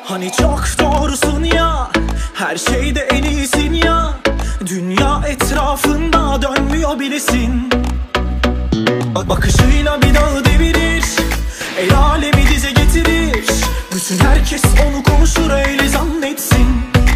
Hani çok doğrusun ya, her şeyde en iyisin ya. Dünya etrafında dönmüyor bilesin. Bakışıyla bir dağı devirir, el alemi dize getirir. Bütün herkes onu konuşur öyle zannetsin.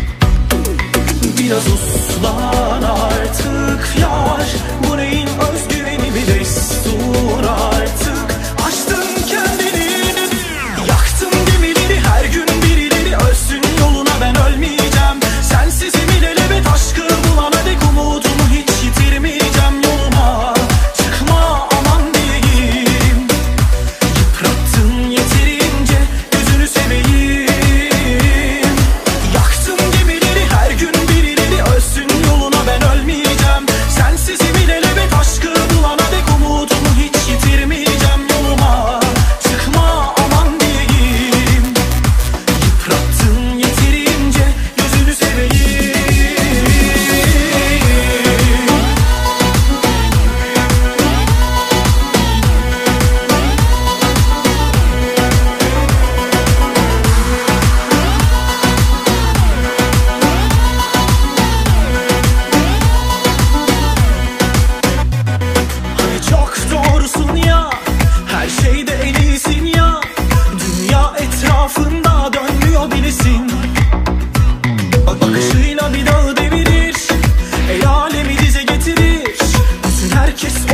Biraz uslan artık yar, bu neyin özgüveni bir destur artık. Açtın kendini, yaktın gemileri, her gün birileri ölsün yoluna, ben ölmeyeceğim. Sensizim ilelebet aşkı bulana dek umudumu hiç yitirmeyeceğim. Yoluma çıkma aman diyeyim, yıprattın yeterince gözünü seveyim. Yaktın gemileri, her gün birileri ölsün yoluna, ben ölmeyeceğim. Sensizim ilelebet aşkı bulana dek umudumu hiç yitirmeyeceğim. Yoluma çıkma aman diyeyim, yıprattın yeterince gözünü seveyim. Hani çok doğrusun ya, her şeyde en iyisin ya. Dünya etrafında dönmüyor bilesin. Bakışıyla bir dağı devirir, el alemi dize getirir. Bütün herkes